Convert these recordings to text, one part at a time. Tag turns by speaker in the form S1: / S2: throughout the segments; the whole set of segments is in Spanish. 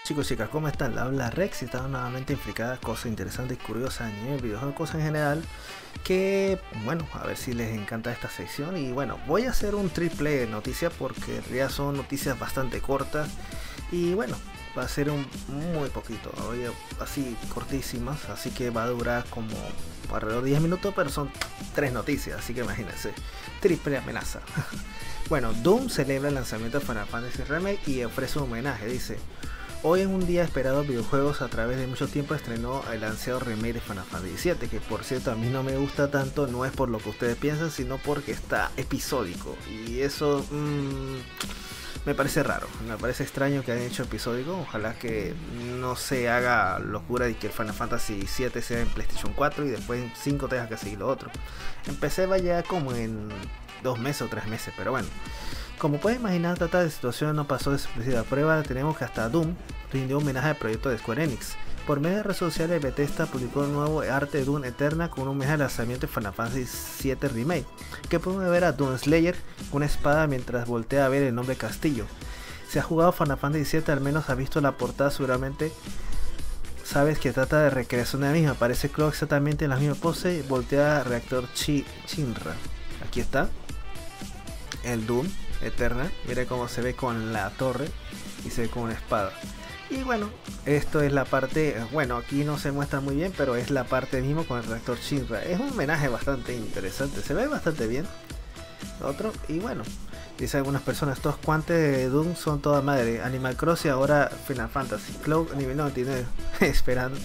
S1: Chicos, chicas, ¿cómo están? La habla Rex y estaba nuevamente implicada cosas interesantes y curiosas a nivel videojuegos, cosas en general que, bueno, a ver si les encanta esta sección. Y bueno, voy a hacer un triple de noticias porque en realidad son noticias bastante cortas y bueno, va a ser un muy poquito, así cortísimas, así que va a durar como alrededor de 10 minutos, pero son tres noticias, así que imagínense, triple amenaza. Bueno, Doom celebra el lanzamiento de Final Fantasy Remake y ofrece un homenaje, dice: hoy en un día esperado videojuegos, a través de mucho tiempo estrenó el ansiado remake de Final Fantasy VII, que por cierto a mí no me gusta tanto, no es por lo que ustedes piensan, sino porque está episódico. Y eso me parece raro, me parece extraño que hayan hecho episódico. Ojalá que no se haga locura de que el Final Fantasy VII sea en PlayStation 4 y después en 5 tenga que seguir lo otro. Empecé vaya como en 2 meses o 3 meses, pero bueno. Como pueden imaginar, tratar de situación no pasó desapercibida. Prueba tenemos que hasta Doom rindió homenaje al proyecto de Square Enix. Por medio de redes sociales, Bethesda publicó un nuevo arte de Doom Eterna con un homenaje al lanzamiento de Final Fantasy VII Remake, que puede ver a Doom Slayer con una espada mientras voltea a ver el nombre Castillo. Si has jugado Final Fantasy VII, al menos has visto la portada, seguramente sabes que trata de recreación de la misma. Parece Cloud exactamente en la misma pose, voltea a reactor Shinra. Aquí está el Doom Eterna, mira cómo se ve con la torre y se ve con una espada. Y bueno, esto es la parte, bueno, aquí no se muestra muy bien, pero es la parte mismo con el reactor Shinra. Es un homenaje bastante interesante, se ve bastante bien. Otro, y bueno, dice algunas personas: estos cuantes de Doom son toda madre. Animal Crossing, ahora Final Fantasy. Cloud nivel 99 esperando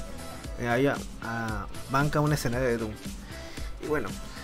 S1: banca un escenario de Doom. Y bueno,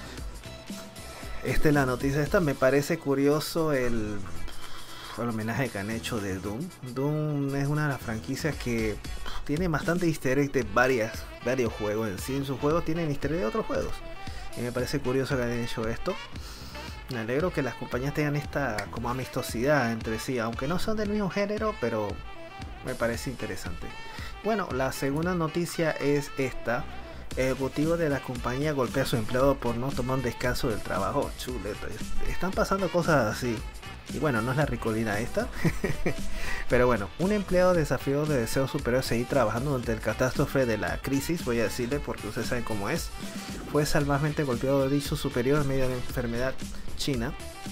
S1: esta es la noticia. Esta me parece curioso el homenaje que han hecho de Doom. Doom es una de las franquicias que tiene bastante easter egg de varios juegos en sí. En sus juegos tienen easter egg de otros juegos. Y me parece curioso que hayan hecho esto. Me alegro que las compañías tengan esta como amistosidad entre sí, aunque no son del mismo género, pero me parece interesante. Bueno, la segunda noticia es esta. El ejecutivo de la compañía golpea a su empleado por no tomar un descanso del trabajo. Chuleta, están pasando cosas así. Y bueno, no es la ricolina esta. Pero bueno, un empleado desafió de deseo superior a seguir trabajando durante el catástrofe de la crisis, voy a decirle porque ustedes saben cómo es. Fue salvajemente golpeado de dicho superior en medio de la enfermedad china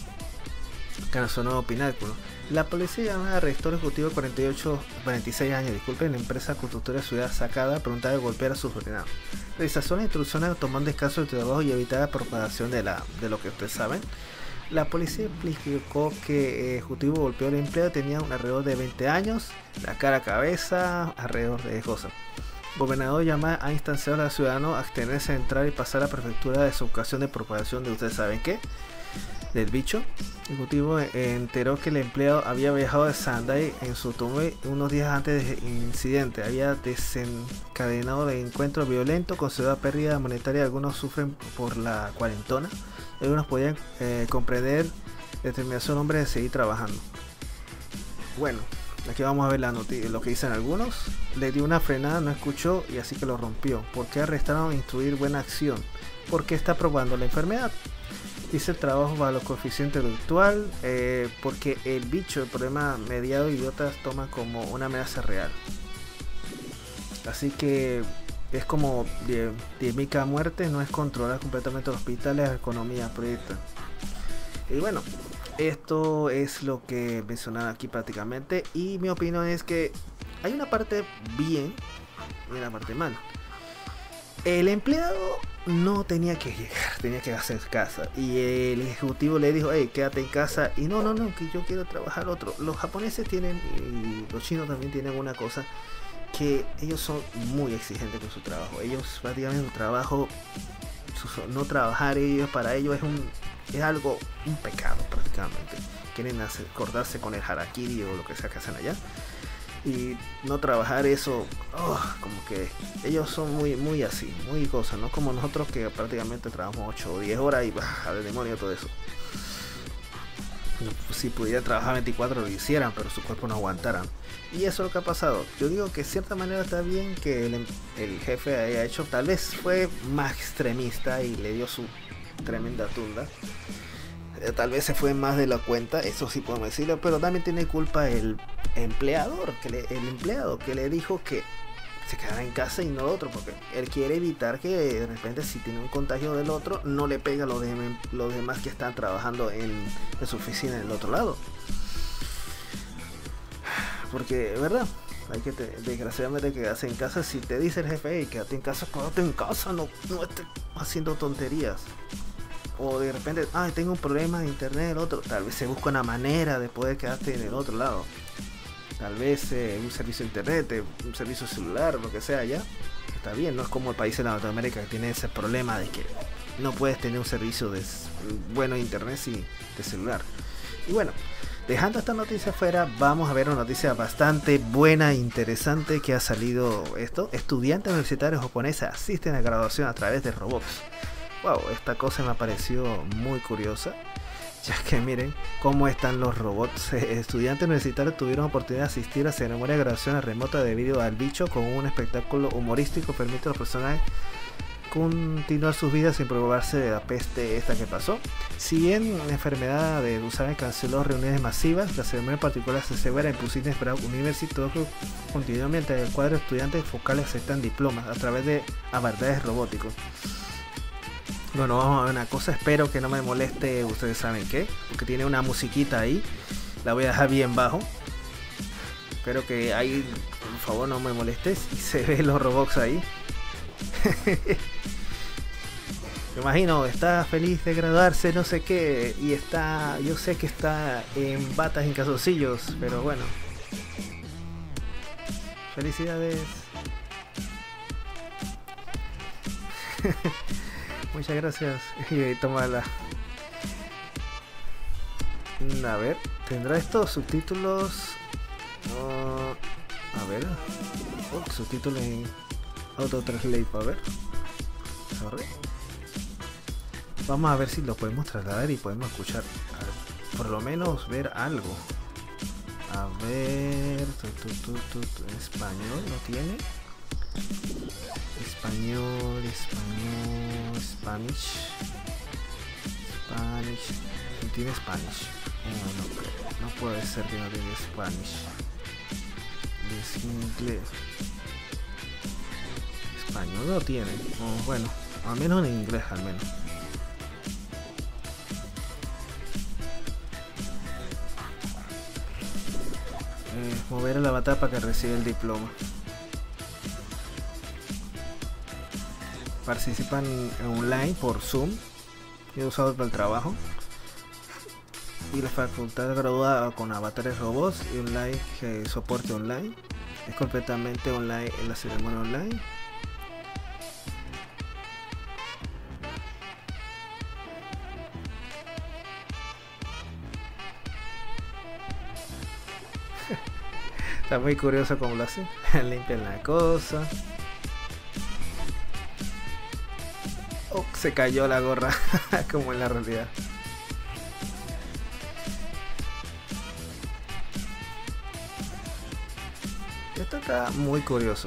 S1: que causó un nuevo pináculo. La policía llamada al rector ejecutivo de 46 años, disculpen, la empresa constructora de Ciudad Sacada, preguntaba de golpear a sus subordinados. Realizó la instrucción a tomar un descanso de trabajo y evitar la propagación de lo que ustedes saben. La policía explicó que el ejecutivo golpeó al empleado, tenía alrededor de 20 años, la cara a cabeza, alrededor de cosas. El gobernador llama a instanciar a los ciudadanos a abstenerse de entrar y pasar a la prefectura de su ocasión de propagación de ustedes saben qué, del bicho. El ejecutivo enteró que el empleado había viajado de Sendai en su automóvil unos días antes del incidente. Había desencadenado el encuentro violento con severa pérdida monetaria. Algunos sufren por la cuarentona. Algunos podían comprender la determinación del hombre de seguir trabajando. Bueno, aquí vamos a ver lo que dicen algunos. Le dio una frenada, no escuchó y así que lo rompió. ¿Por qué arrestaron a instruir buena acción? ¿Por qué está probando la enfermedad? Dice el trabajo bajo los coeficientes intelectual, porque el bicho, el problema mediado, idiotas toman como una amenaza real. Así que es como de mica muerte, no es controlar completamente los hospitales, la economía, proyecta. Y bueno, esto es lo que mencionaba aquí prácticamente. Y mi opinión es que hay una parte bien y una parte mal. El empleado no tenía que llegar, tenía que hacer casa. Y el ejecutivo le dijo: hey, quédate en casa. Y no, que yo quiero trabajar otro. Los japoneses tienen, y los chinos también tienen una cosa, que ellos son muy exigentes con su trabajo. Ellos prácticamente su trabajo, no trabajar ellos, para ellos es algo, un pecado prácticamente. Quieren cortarse con el harakiri o lo que sea que hacen allá. Y no trabajar eso, como que ellos son muy así, muy cosas, no como nosotros que prácticamente trabajamos 8 o 10 horas y al demonio todo eso. Si pudieran trabajar 24 lo hicieran, pero su cuerpo no aguantaran. Y eso es lo que ha pasado. Yo digo que de cierta manera está bien que el jefe haya hecho, tal vez fue más extremista y le dio su tremenda tunda. Tal vez se fue más de la cuenta, eso sí podemos decirlo, pero también tiene culpa el empleador, el empleado que le dijo que se quedara en casa y no otro, porque él quiere evitar que de repente si tiene un contagio del otro no le pega a los demás que están trabajando en su oficina en el otro lado. Porque, ¿verdad? Hay que desgraciadamente quedarse en casa. Si te dice el jefe, hey, quédate en casa, no estés haciendo tonterías. O de repente, tengo un problema de internet, el otro, tal vez se busca una manera de poder quedarte en el otro lado. Tal vez un servicio de internet, un servicio celular, lo que sea, ya está bien. No es como el país de Latinoamérica que tiene ese problema de que no puedes tener un servicio de bueno de internet de celular. Y bueno, dejando esta noticia fuera, vamos a ver una noticia bastante buena e interesante que ha salido esto. Estudiantes universitarios japoneses asisten a graduación a través de robots. Wow, esta cosa me pareció muy curiosa, ya que miren cómo están los robots. Estudiantes universitarios tuvieron oportunidad de asistir a ceremonia de graduación remota debido al bicho con un espectáculo humorístico que permite a los personajes continuar sus vidas sin preocuparse de la peste esta que pasó. Si bien la enfermedad de Busan canceló reuniones masivas, la ceremonia en particular se celebra en Pusines Brown University Tokyo continuamente. El cuadro de estudiantes focales aceptan diplomas a través de avatares robóticos. Bueno, vamos a ver una cosa, espero que no me moleste, ustedes saben qué, porque tiene una musiquita ahí, la voy a dejar bien bajo. Espero que ahí, por favor, no me molestes y se ven los robots ahí. Me imagino, está feliz de graduarse, no sé qué, y está, yo sé que está en batas, en calzoncillos, pero bueno. Felicidades. Muchas gracias. Y tómala. A ver, ¿tendrá estos subtítulos? A ver. Subtítulos en Auto Translate, a ver. Sorry. Vamos a ver si lo podemos trasladar y podemos escuchar. Por lo menos ver algo. A ver. Español, ¿no tiene? Español, Spanish. ¿No tiene Spanish? No puede ser que no tenga Spanish. Es inglés. Español no tiene. Bueno, al menos en inglés, al menos. Mover el avatar para que reciba el diploma. Participan online por Zoom. He usado para el trabajo. Y la facultad graduada con avatares robots y online, soporte online. Es completamente online en la ceremonia online. Está muy curioso cómo lo hacen. Limpian la cosa. Se cayó la gorra. Como en la realidad. Esto está muy curioso.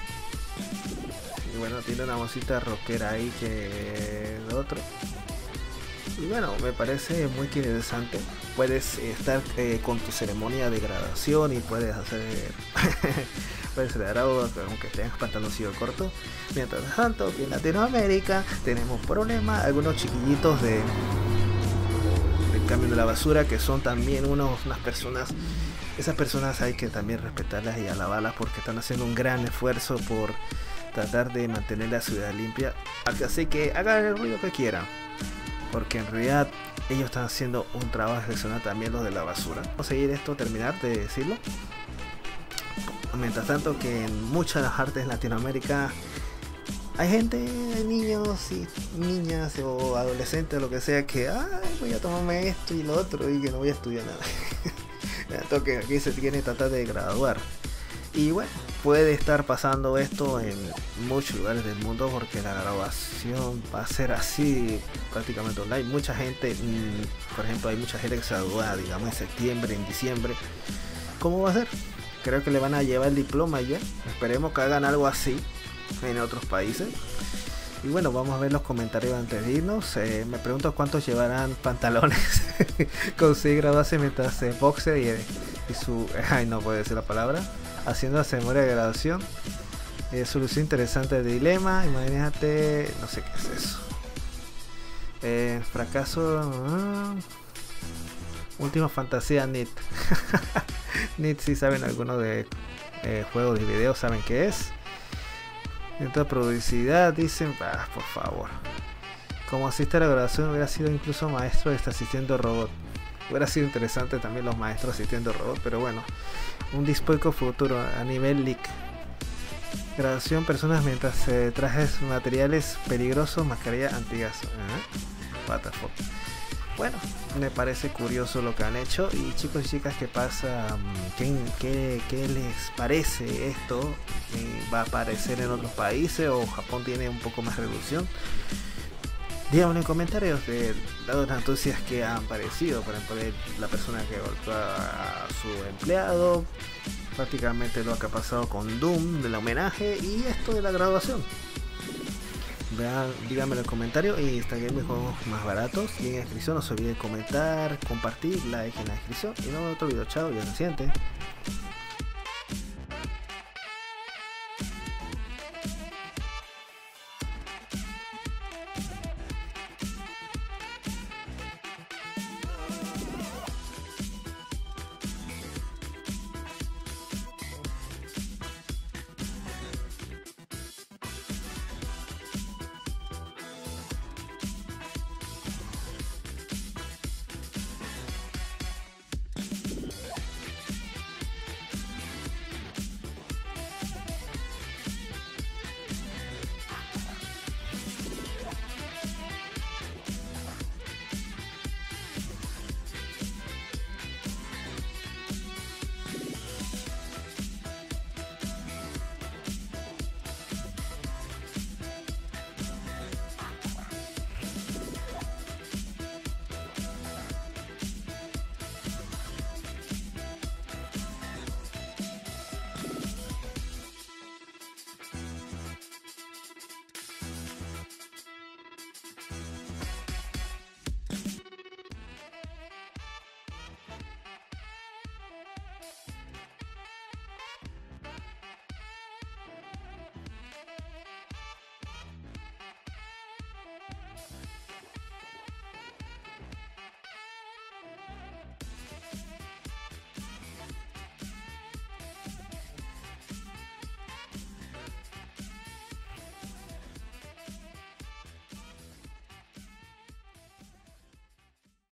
S1: Y bueno, tiene una música rockera ahí que el otro. Y bueno, me parece muy interesante. Puedes estar con tu ceremonia de graduación y puedes hacer puedes celebrar aunque tengas pantaloncillo corto. Mientras tanto, aquí en Latinoamérica tenemos problemas, algunos chiquillitos del camión de la basura que son también unas personas. Esas personas hay que también respetarlas y alabarlas porque están haciendo un gran esfuerzo por tratar de mantener la ciudad limpia. Así que hagan el ruido que quieran, porque en realidad ellos están haciendo un trabajo excepcional, también los de la basura. Vamos a seguir esto, terminar de decirlo. Mientras tanto, que en muchas de las artes en Latinoamérica hay gente, hay niños y niñas o adolescentes, lo que sea, que voy a tomarme esto y lo otro y que no voy a estudiar nada. Entonces aquí se tiene que tratar de graduar. Y bueno, puede estar pasando esto en muchos lugares del mundo porque la graduación va a ser así prácticamente online. Mucha gente, por ejemplo, hay mucha gente que se gradúa, digamos, en septiembre, en diciembre. ¿Cómo va a ser? Creo que le van a llevar el diploma ya. Esperemos que hagan algo así en otros países. Y bueno, vamos a ver los comentarios antes de irnos. Me pregunto cuántos llevarán pantalones conseguir graduarse mientras boxer y su... Ay, no puedo decir la palabra. Haciendo la ceremonia de graduación. Solución interesante de dilema. Imagínate... No sé qué es eso. Fracaso... Última fantasía NIT. NIT, si saben algunos de juegos y videos, saben qué es. Dentro de publicidad dicen, por favor. Como asiste a la graduación hubiera sido incluso maestro de este asistiendo robot. Hubiera sido interesante también los maestros asistiendo robot, pero bueno. Un dispoico futuro a nivel leak. Graduación personas mientras trajes materiales peligrosos, mascarilla antigas. What the fuck. Bueno, me parece curioso lo que han hecho. Y chicos y chicas, ¿qué pasa? ¿Qué les parece esto? ¿Va a aparecer en otros países o Japón tiene un poco más reducción? Díganme en comentarios de las noticias que han aparecido. Por ejemplo, la persona que golpeó a su empleado, prácticamente lo que ha pasado con Doom, del homenaje, y esto de la graduación. Vean, díganme en el comentario. Y Instagram, mis juegos más baratos. Y en la descripción no se olviden comentar, compartir, like en la descripción. Y no otro video. Chao y hasta el siguiente.